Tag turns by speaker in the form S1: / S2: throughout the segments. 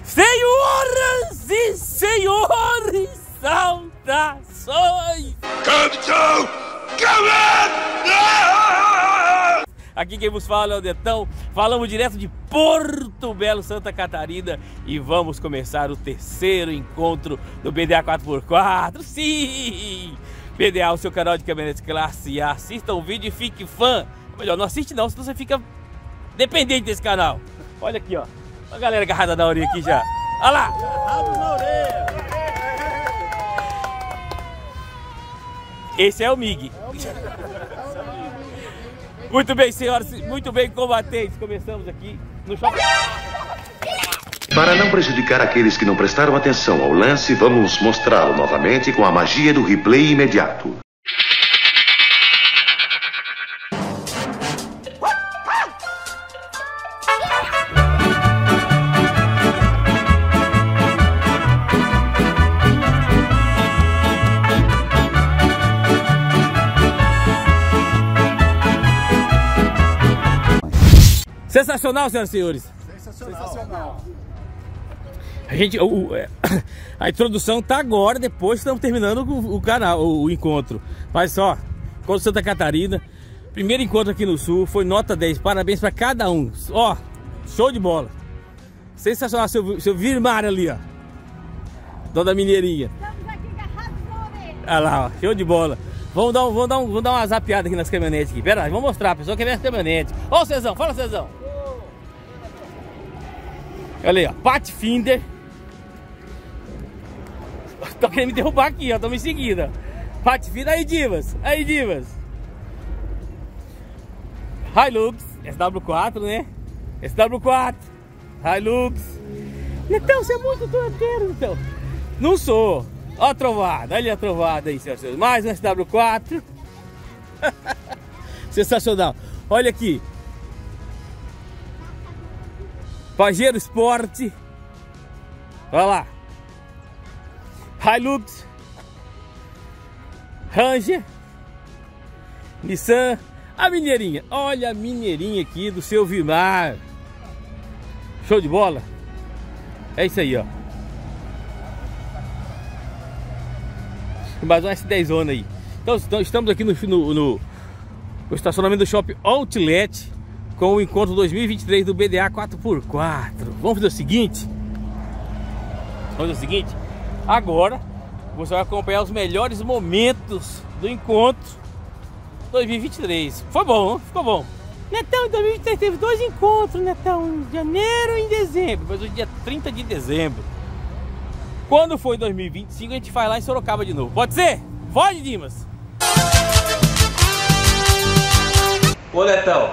S1: Senhoras e senhores, saudações! Aqui quem vos fala é o Netão. Falamos direto de Porto Belo, Santa Catarina. E vamos começar o terceiro encontro do BDA 4x4. Sim! BDA, o seu canal de caminhonetes classe A. Assista o vídeo e fique fã. Melhor, não assiste não, senão você fica dependente desse canal. Olha aqui, ó. A galera agarrada na orelha aqui já. Olha lá! Agarrado na orelha! Esse é o MIG. Muito bem, senhoras, muito bem, combatentes. Começamos aqui no shopping.
S2: Para não prejudicar aqueles que não prestaram atenção ao lance, vamos mostrá-lo novamente com a magia do replay imediato.
S1: Sensacional, senhoras e senhores.
S3: Sensacional.
S1: A introdução tá agora, depois estamos terminando o canal, o encontro. Mas só, encontro Santa Catarina, primeiro encontro aqui no Sul, foi nota 10, parabéns para cada um. Ó, show de bola. Sensacional, seu Virmar ali, ó. Dona Mineirinha.
S4: Estamos aqui agarrados na orelha.
S1: Olha lá, ó, show de bola. Vamos dar uma zapeada aqui nas caminhonetes aqui. Pera aí, vamos mostrar, a pessoa quer ver as caminhonetes. Ô, Cezão, fala, Cezão. Olha aí, ó, Pathfinder. Tô querendo me derrubar aqui, ó, tô me seguindo. Pathfinder, aí divas, Hilux, SW4, né? SW4, Hilux. Netão, você é muito torteiro, então. Não sou. Ó a trovada, olha a trovada aí, senhoras e senhores. Mais um SW4. Sensacional. Olha aqui. Pajero Sport. Olha lá. Hilux. Ranger. Nissan. A Mineirinha. Olha a Mineirinha aqui do seu Vimar. Show de bola. É isso aí, ó. Mais um S10 Zona aí. Então estamos aqui no estacionamento do Shopping Outlet com o encontro 2023 do BDA 4x4. Vamos fazer o seguinte. Agora você vai acompanhar os melhores momentos do encontro 2023. Foi bom, hein? Ficou bom. Netão, em 2023 teve 2 encontros, Netão, em janeiro e em dezembro. Mas hoje é dia 30 de dezembro. Quando for em 2025, a gente vai lá em Sorocaba de novo. Pode ser? Pode, Dimas? Ô, Netão.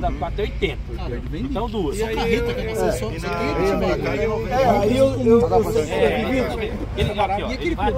S1: BDA4 é 80. Então duas.
S3: E a carreta que você só tem
S1: ele vai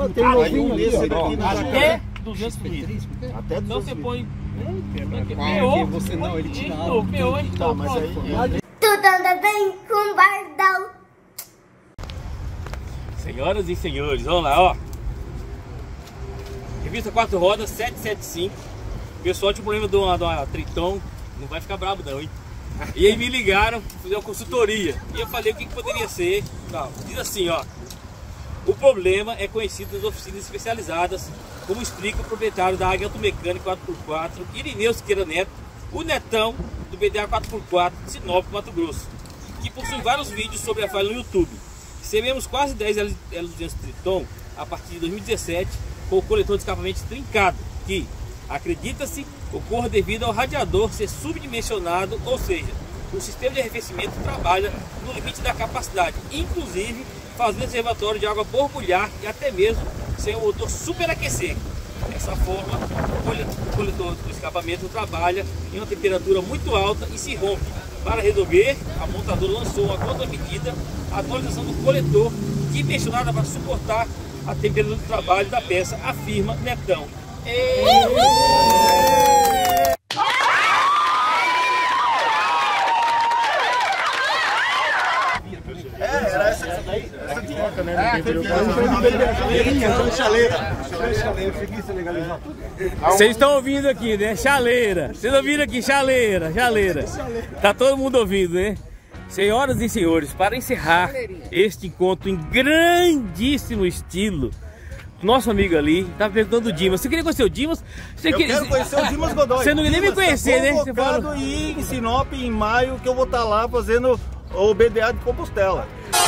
S1: até 200 litros. Então você põe...
S3: você não, ele tira
S1: então, mas aí...
S4: Tudo anda bem com Bardal.
S1: Senhoras e senhores, vamos lá, ó. Revista 4 rodas, 775. O pessoal tinha um problema de uma Triton. Não vai ficar bravo não, hein? E aí me ligaram para fazer uma consultoria. E eu falei o que poderia ser. Não, diz assim, ó. O problema é conhecido nas oficinas especializadas, como explica o proprietário da Águia Automecânica 4x4, Irineu Siqueira Neto, o Netão do BDA 4x4 de Sinop, Mato Grosso, que possui vários vídeos sobre a falha no YouTube. Recebemos quase 10 L200 Triton a partir de 2017 com o coletor de escapamento trincado, que, acredita-se, ocorre devido ao radiador ser subdimensionado, ou seja, o sistema de arrefecimento trabalha no limite da capacidade, inclusive fazendo reservatório de água borbulhar e até mesmo sem o motor superaquecer. Dessa forma, o coletor do escapamento trabalha em uma temperatura muito alta e se rompe. Para resolver, a montadora lançou uma contramedida, a atualização do coletor, dimensionada para suportar a temperatura do trabalho da peça, afirma Netão.
S5: Era essa troca, né?
S1: Vocês estão ouvindo aqui, né? Chaleira. Vocês ouviram aqui? Chaleira. Tá todo mundo ouvindo, né? Senhoras e senhores, para encerrar este encontro em grandíssimo estilo, nosso amigo ali tá perguntando o Dimas. Você queria conhecer o Dimas?
S5: Eu quero conhecer o Dimas Godoy.
S1: Você não queria nem me conhecer, né?
S5: Você falou ir em Sinop em maio, que eu vou estar lá fazendo o BDA de Compostela.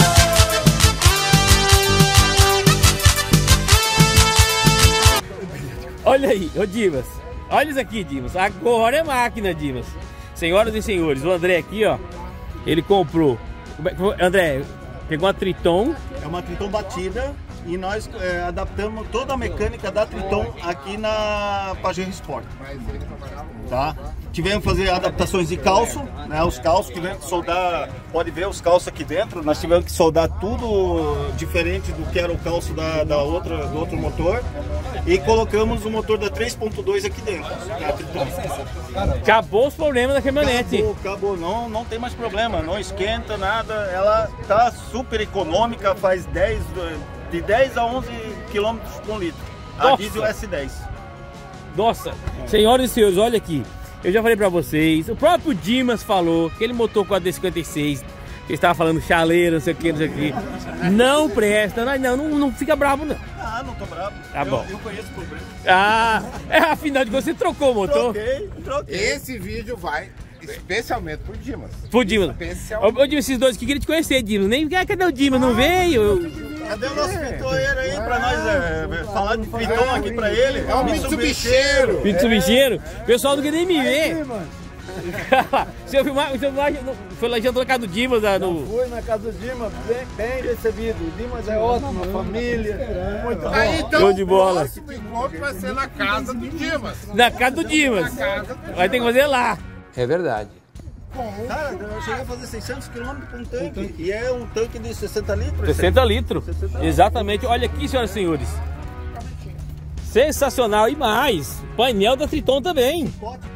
S1: Olha aí, ô Dimas. Olha isso aqui, Dimas. Agora é máquina, Dimas. Senhoras e senhores, o André aqui, ó. Ele comprou. André, pegou uma Triton.
S5: É uma Triton batida e nós adaptamos toda a mecânica da Triton aqui na Pajero Sport. Tá? Tivemos que fazer adaptações de calço, né? Os calços, tivemos que soldar, pode ver os calços aqui dentro, nós tivemos que soldar tudo diferente do que era o calço do outro motor e colocamos o motor da 3.2 aqui dentro, da Triton.
S1: Acabou os problemas da caminhonete.
S5: Acabou, não tem mais problema, não esquenta nada, ela tá super econômica, faz de 10 a 11 km por litro, a diesel S10.
S1: Nossa, senhoras e senhores, olha aqui. Eu já falei pra vocês, o próprio Dimas falou que ele motor com a D56, que estava falando chaleira, não sei o que, não presta, não fica bravo não.
S5: Ah, não tô bravo.
S1: Tá bom.
S5: Eu conheço o problema.
S1: Afinal de contas você trocou o motor.
S5: Troquei.
S3: Esse vídeo vai especialmente pro Dimas.
S1: Pro Dimas. Ô Dimas, esses dois que queriam te conhecer, Dimas. Nem cadê o Dimas? Não veio?
S5: Cadê o nosso pitoeiro aí pra nós falar de Triton aqui pra ele?
S3: É o Mitsubicheiro.
S1: Mitsubicheiro. O pessoal não quer nem me ver. Se eu filmar, foi lá jantar na casa do Dimas.
S6: Fui na casa do Dimas, bem recebido. O Dimas é ótimo, família, muito bom.
S3: Então,
S1: show de bola.
S3: O próximo encontro vai ser na casa do Dimas.
S1: Na casa do Dimas. Vai ter que fazer lá.
S7: É verdade.
S5: Cara, eu cheguei a fazer 600 km com um tanque. E é um tanque de 60 litros.
S1: 60 litros. Exatamente. Olha aqui, senhoras e senhores. Sensacional. E mais, painel da Triton também.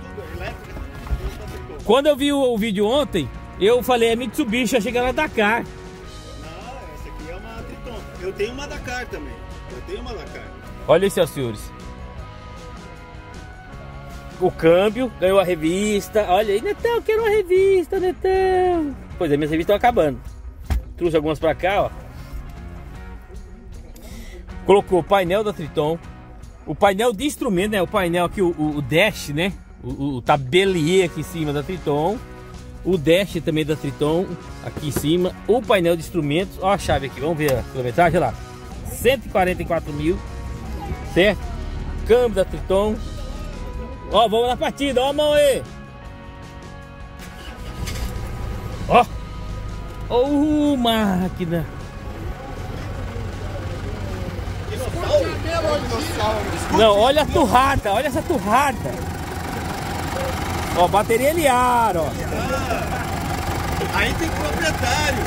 S1: Quando eu vi o vídeo ontem, eu falei, é Mitsubishi, achei que era Dakar.
S5: Não, essa aqui é uma Triton. Eu tenho uma Dakar também.
S1: Olha isso, senhores. O câmbio, ganhou a revista. Olha aí, Netão, eu quero uma revista, Netão. Pois é, minhas revistas estão acabando. Trouxe algumas pra cá, ó. Colocou o painel da Triton. O painel de instrumento, né? O painel aqui, o dash, né? O tabelier aqui em cima da Triton. O dash também da Triton, aqui em cima. O painel de instrumentos. Ó a chave aqui, vamos ver a quilometragem, olha lá. 144 mil, certo? Câmbio da Triton. Ó, vamos na partida, ó a mão aí. Ó, máquina. Não, olha a turrada, olha essa turrada. Ó, bateria Eliar, ó.
S5: Aí tem proprietário.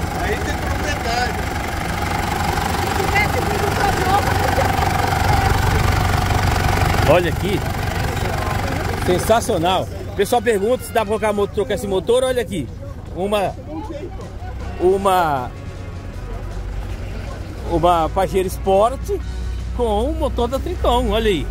S1: Olha aqui. Sensacional. O pessoal pergunta se dá pra colocar, trocar esse motor. Olha aqui. Uma Pajero Sport com um motor da Triton. Olha aí.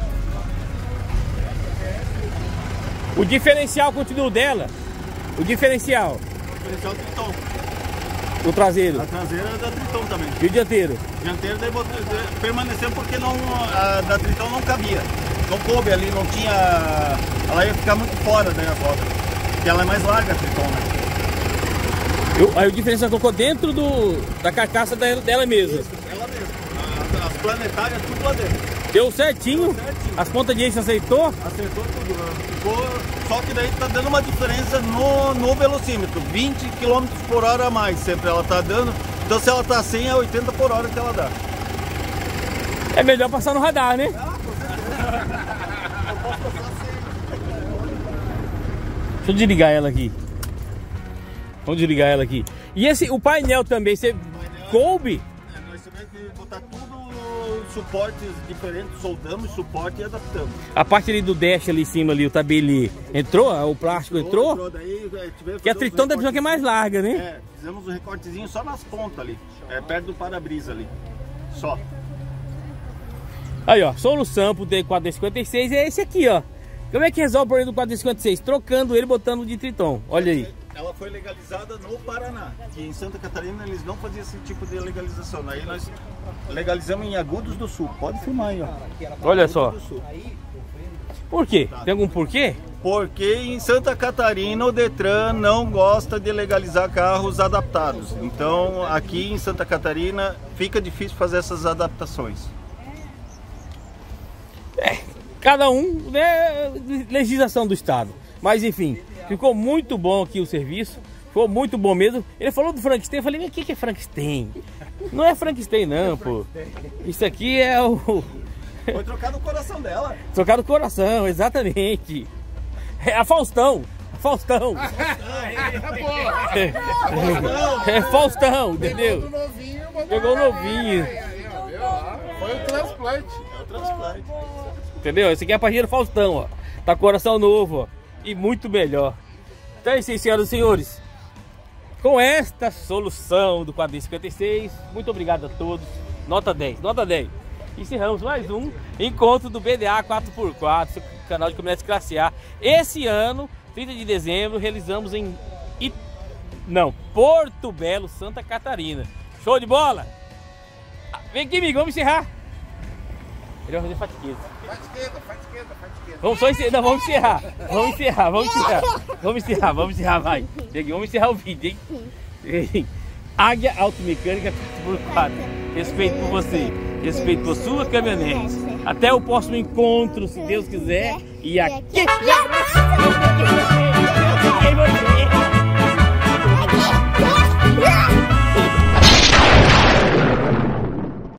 S1: O diferencial continua dela. O diferencial.
S5: Triton.
S1: O traseiro.
S5: A traseira é da Triton também.
S1: E o dianteiro?
S5: O dianteiro permaneceu porque não, a da Triton não cabia. Não coube ali, não tinha... Ela ia ficar muito fora da roda. Porque ela é mais larga, a Triton, né?
S1: Aí o diferencial colocou dentro da carcaça dela mesma.
S5: Isso, ela mesma. As planetárias tudo lá dentro.
S1: Deu certinho. As pontas de eixo aceitou?
S5: Acertou tudo. Ficou... Só que daí tá dando uma diferença no velocímetro. 20 km por hora a mais sempre ela tá dando. Então se ela tá 100 é 80 por hora que ela dá.
S1: É melhor passar no radar, né? Deixa eu desligar ela aqui. Vamos desligar ela aqui. E o painel também, você coube?
S5: Nós tivemos que botar tudo suportes diferentes, soldamos suporte e adaptamos.
S1: A parte ali do dash ali em cima, ali, o tabeli, entrou? O plástico entrou?
S5: Daí,
S1: que a Triton da visão que é mais larga, né?
S5: É, fizemos um recortezinho só nas pontas ali, perto do para-brisa ali, só.
S1: Aí, ó, solução pro D456 é esse aqui, ó. Como é que resolve o problema do 456? Trocando ele, botando de Triton. Olha aí.
S5: Ela foi legalizada no Paraná, que em Santa Catarina eles não faziam esse tipo de legalização. Aí nós legalizamos em Agudos do Sul. Pode filmar aí, ó.
S1: Olha só. Por quê? Tem algum porquê?
S5: Porque em Santa Catarina o Detran não gosta de legalizar carros adaptados. Então aqui em Santa Catarina fica difícil fazer essas adaptações.
S1: Cada um, né, legislação do estado. Mas enfim, ficou muito bom aqui o serviço. Ficou muito bom mesmo. Ele falou do Frankenstein, eu falei, mas o que é Frankenstein? Não é Frankenstein não, pô. Isso aqui é o...
S5: Foi trocado o coração dela.
S1: Trocado o coração, exatamente. É a Faustão. Faustão. É Faustão, entendeu? Pegou o novinho.
S3: Foi o transplante.
S5: É o transplante.
S1: Entendeu? Esse aqui é a Pajero Faustão, ó. Tá com coração novo, ó. E muito melhor. Então é isso, senhoras e senhores. Com esta solução do 456, muito obrigado a todos. Nota 10, nota 10. Encerramos mais um encontro do BDA 4x4, seu canal de caminhonetes classe A. Esse ano, 30 de dezembro, realizamos em Porto Belo, Santa Catarina. Show de bola? Vem aqui, amigo, vamos encerrar. Ele vai fazer fatiqueza. Vamos só encerrar, não, vamos encerrar. Vamos encerrar, vai. Vamos encerrar o vídeo, hein? Águia Automecânica por 4. Respeito por você, respeito por sua caminhonete. Até o próximo encontro, se Deus quiser. E aqui...